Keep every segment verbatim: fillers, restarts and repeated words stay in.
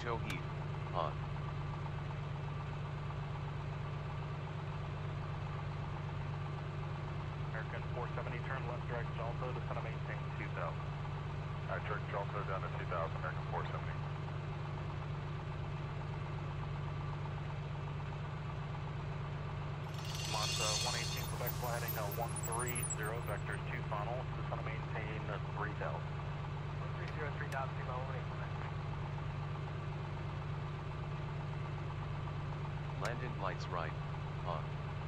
Towhead, on. American four seventy, turn left direct Jalto, descend and maintain two thousand. Alright, direct Jalto down to two thousand, American four seventy. Monza one eighteen, Quebec flight heading uh, one three zero, vectors two final, descend and maintain uh, three thousand. one three zero, three thousand, two mile one eight, Quebec. Landing lights right, on.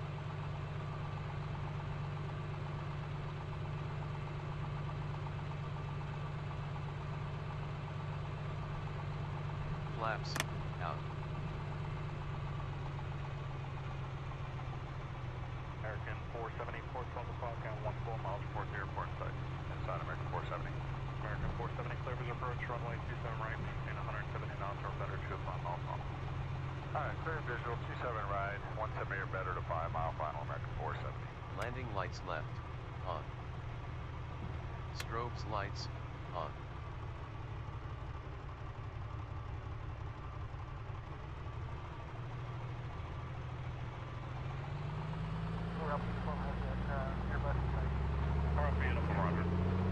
Flaps, out. American four seventy, ports on the clock and one four miles towards the airport site. Inside American four seventy. American four seventy, clear visual approach, runway two seven right, maintain one hundred seventy knots or better to a five mile final. Alright, clear visual, two seven right, one seventy or better to five mile final, American four seventy. Landing lights left, on. Strobes lights, on. We're up to four hundred, uh, Airbus site. R F B in a four hundred.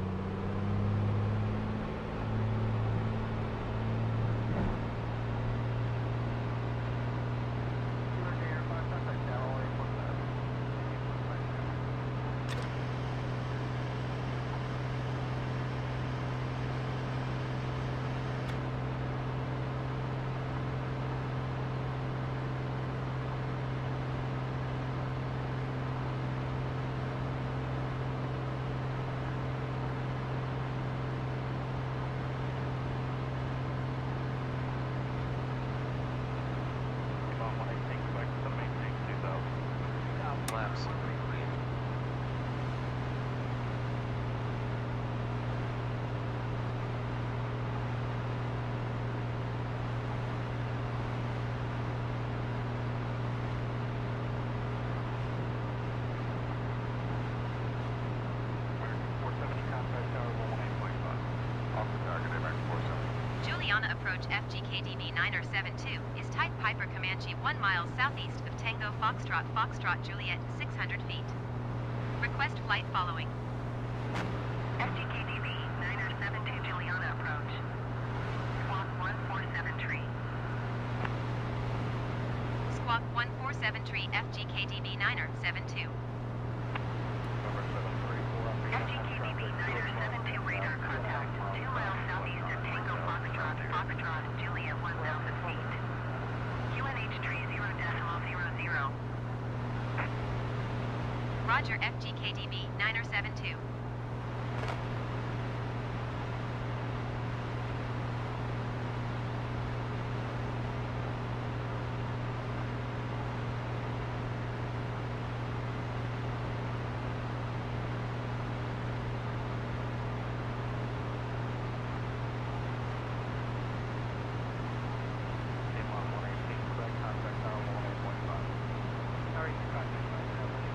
Flaps, in. four seventy, contact tower one eight point five. Off the target, American four seventy. Juliana approach F G K D B niner seven two is type Piper Comanche one mile southeast of Tango Foxtrot Foxtrot Juliet six hundred feet. Request flight following. F G K D B niner seven two Juliana approach. Squawk one four seven tree. Squawk one four seven tree F G K D B niner seven two. Number seven three four up F G K D B niner seven two radar contact two miles southeast of Tango Foxtrot Foxtrot Juliet one thousand feet. Q N H tree zero decimal zero zero. Roger F G K D B niner seven two. one eighteen, Quebec, contact tower one eight point five. Sorry, contact site.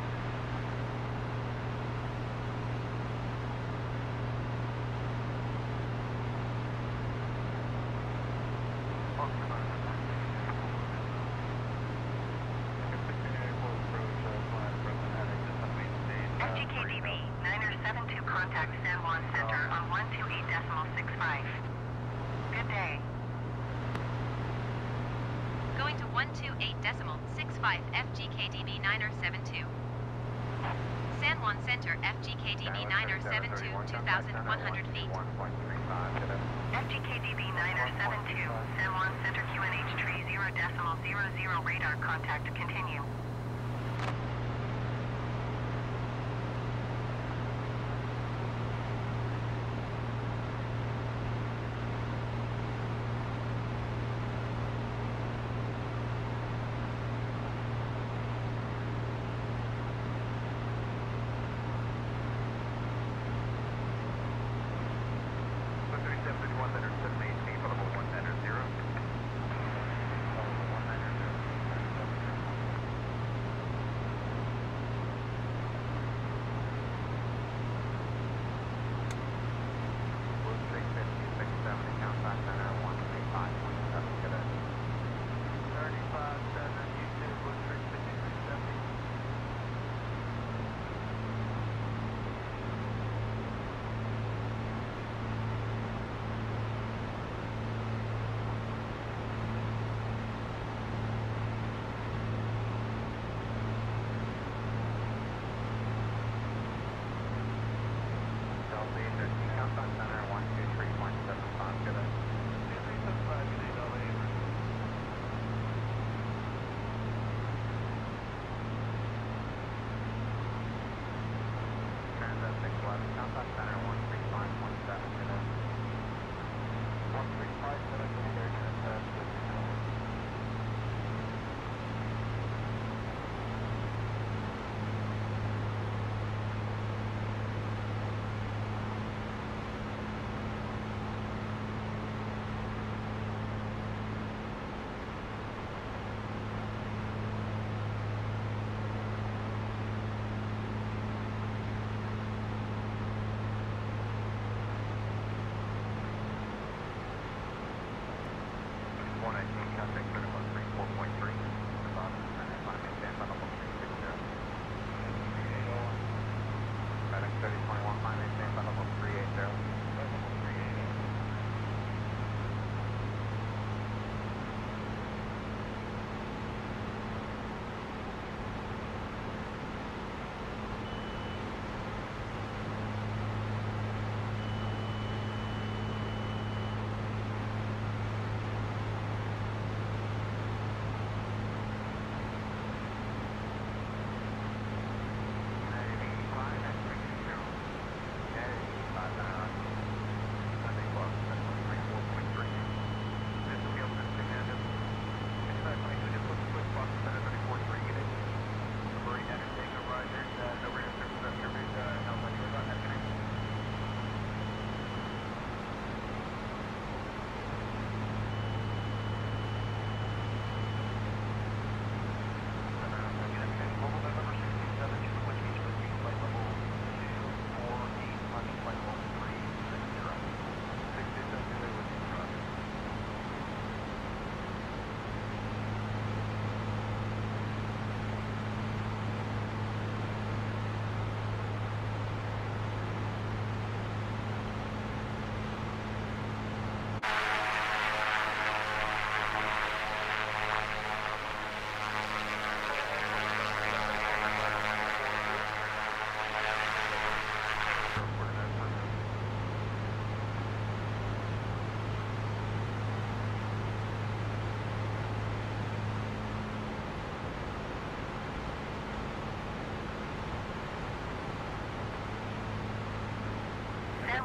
F G K D B niner seven two contact San Juan Center on one two eight decimal six five. Good day. Going to one two eight decimal six five F G K D B niner seven two. San Juan Center F G K D B niner seven two two thousand one hundred feet. F G K D B niner seven two San Juan Center Q N H tree zero decimal zero zero radar contact continue.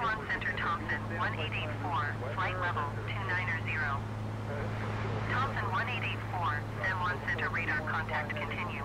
one Center Thompson, one eight eight four, flight level two nine zero. Thompson one eight eight four, San Juan Center radar contact continue.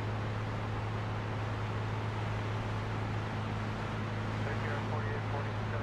Take care, forty-eight forty-seven.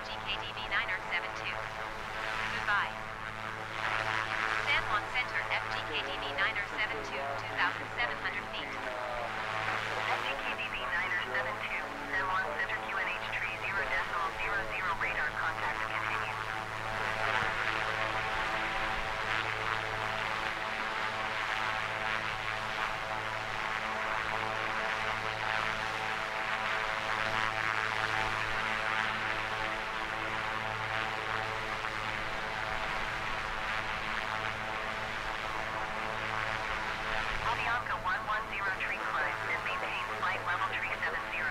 G K D B nine R seven two. Goodbye. San Juan Center F G K D B nine R seven two, two thousand seven hundred feet. F G K D B nine R seven two, San Juan Center Q N H tree zero decimal zero zero radar contact continued. Avianca one one zero tree climb and maintain flight level tree seven zero.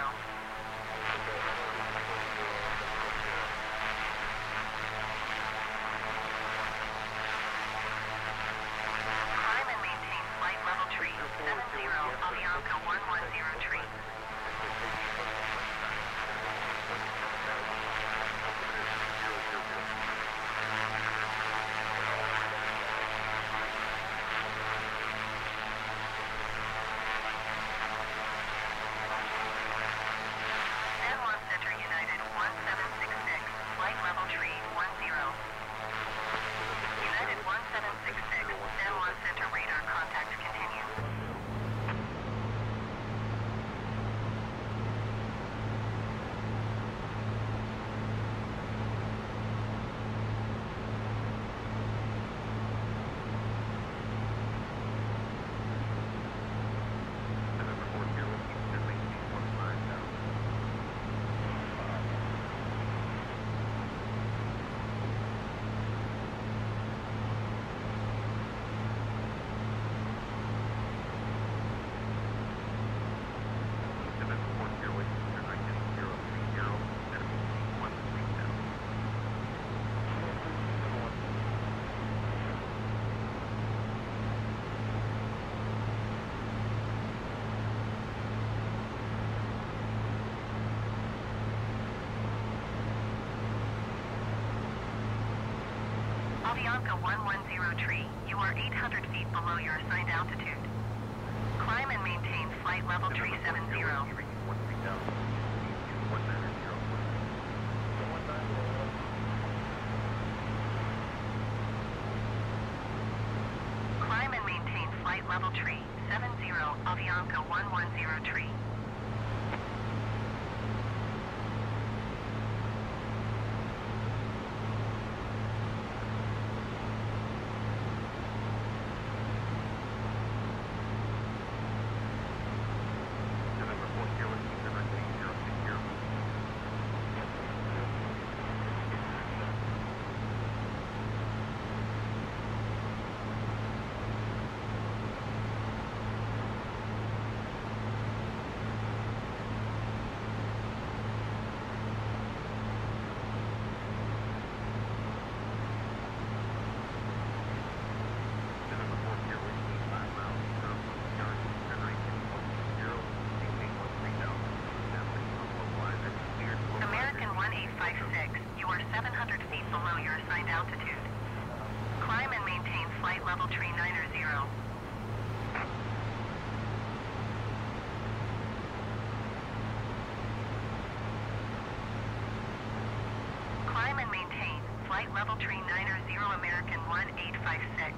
Climb and maintain flight level tree seven zero, Avianca one one zero tree. San Juan Center United one seven six six, flight level tree one zero. United one seven six six, San Juan Center radar contact continues. Avianca one one zero tree, you are eight hundred feet below your assigned altitude. Climb and maintain flight level tree seven zero. Climb and maintain flight level tree seven zero, Avianca one one zero tree. American one eight five six, you are seven hundred feet below your assigned altitude. Climb and maintain flight level tree nine zero. Climb and maintain flight level tree nine zero, American one eight five six.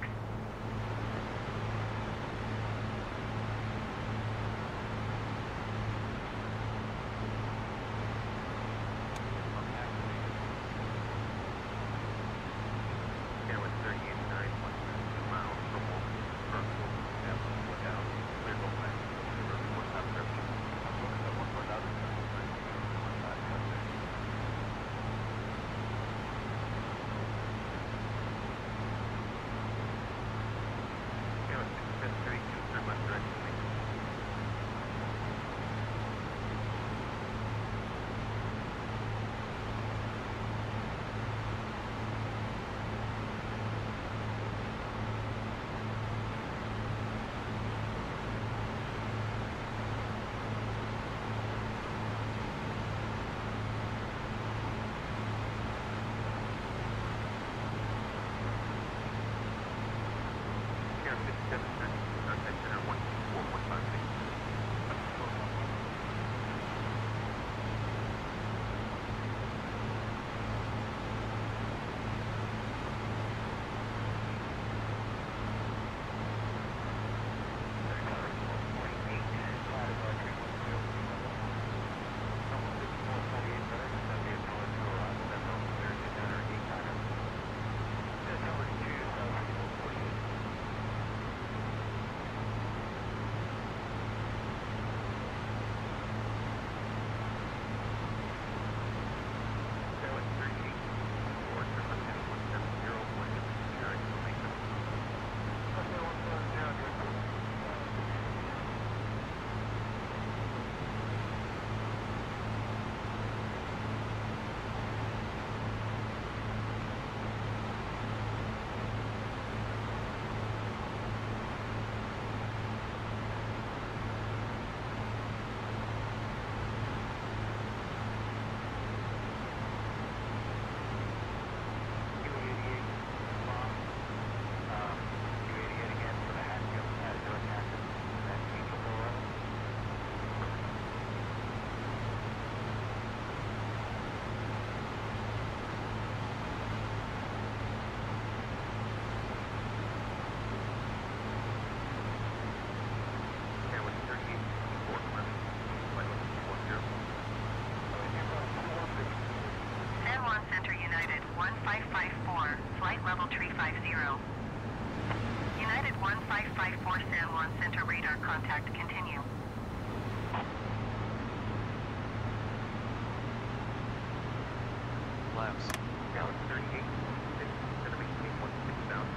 five four San Juan Center radar contact. Continue. Flaps. Gallon thirty-eight, six, gonna maintain one six thousand.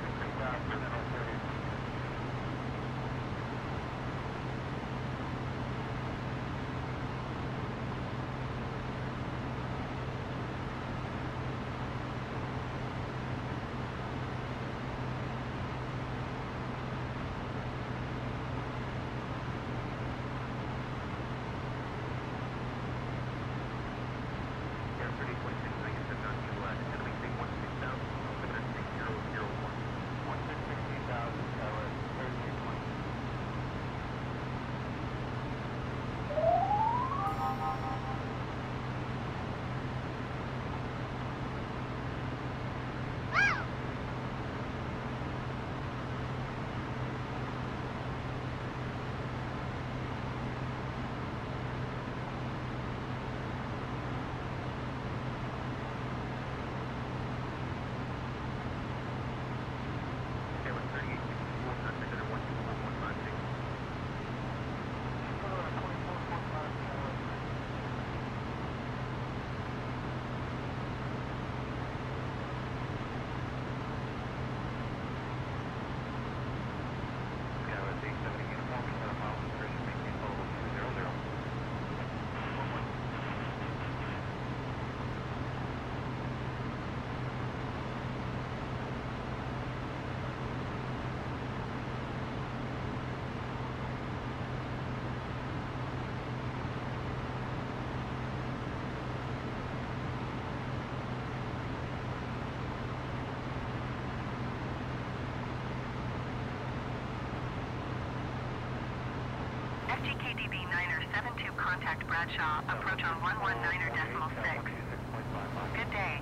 F G K D B niner seven two, contact Bradshaw, approach on one one niner decimal six. Good day.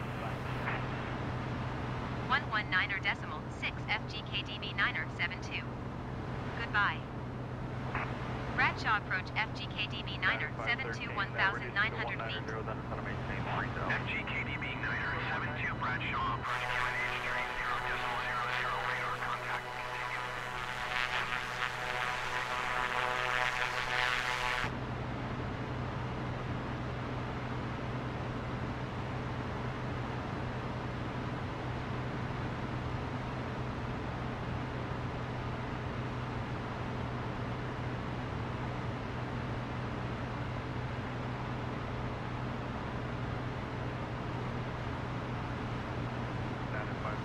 one one niner decimal six, F G K D B niner seven two. Goodbye. Bradshaw approach F G K D B niner seven two, one thousand nine hundred feet. F G K D B niner seven two, Bradshaw, approach one eight three zero decimal zero zero, radar contact. Five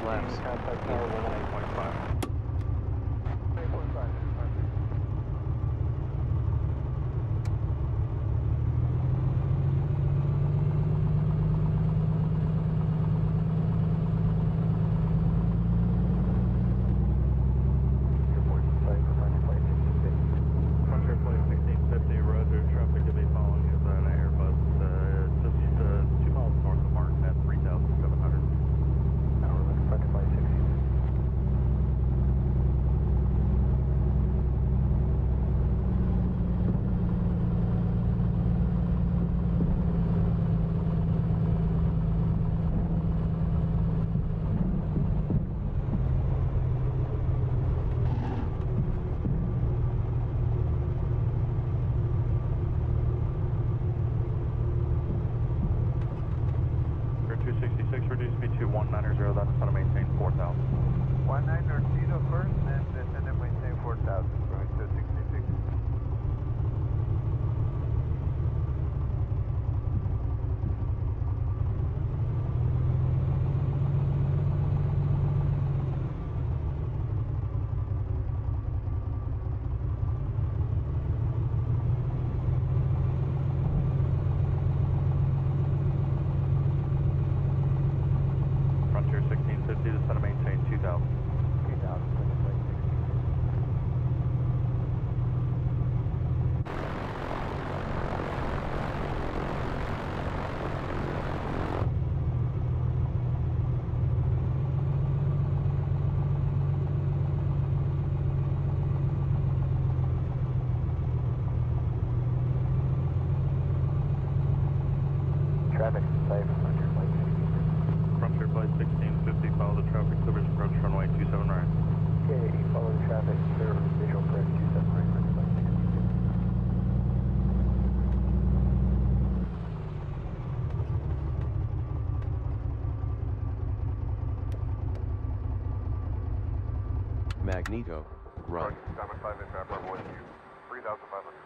Flaps. Contact tower one eight point five. eight point five. two sixty-six, reduce speed to one nine zero, then descend and maintain four thousand. one nine Zero first, then descend and maintain four thousand, going to sixty-six. Frontier sixteen fifty, descend and maintain two thousand. two thousand, twenty-five sixty. Traffic safe, Frontier Flight sixteen. Frontier flight sixteen fifty, follow the traffic, clear approach runway two seven right. Okay, follow the traffic, clear visual approach two seven right, Frontier Flight sixteen. Magneto, run. seven five in traffic, one two, three thousand five hundred.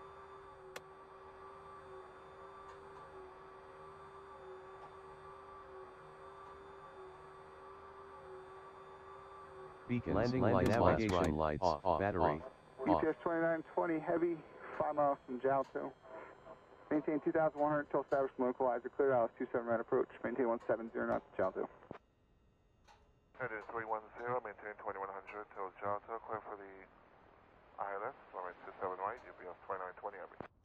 Beacons, landing, landing lights, navigation right, lights, off, off battery, off. U P S twenty-nine twenty heavy, five miles from Jalto. Maintain two thousand one hundred till established localizer. Clear out two seven right approach. Maintain one seven zero knots to Jalto. It is three one zero, maintain twenty-one hundred till Jalto, clear for the I L S, runway two seven right, U P S twenty-nine twenty, everything.